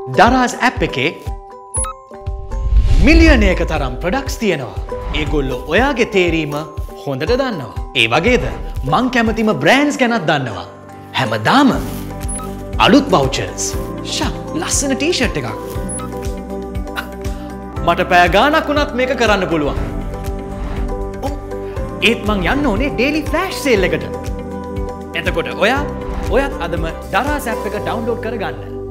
Daraz App එකේ මිලියනයක තරම් products තියෙනවා. ඒගොල්ලෝ ඔයාගේ තේරීම හොඳට දන්නවා. ඒ වගේද මං කැමතිම බ්‍රෑන්ඩ්ස් ගැනත් දන්නවා. හැමදාම අලුත් වවුචර්ස්. ලස්සන ටී-ෂර්ට් එකක්. මට පැය ගාණක් වුණත් මේක කරන්න පුළුවන්. ඒත් මං යන්න ඕනේ ඩේලි ෆ්ලෑෂ් සේල් එකට. එතකොට ඔයත් අදම Daraz App එක ඩවුන්ලෝඩ් කරගන්න.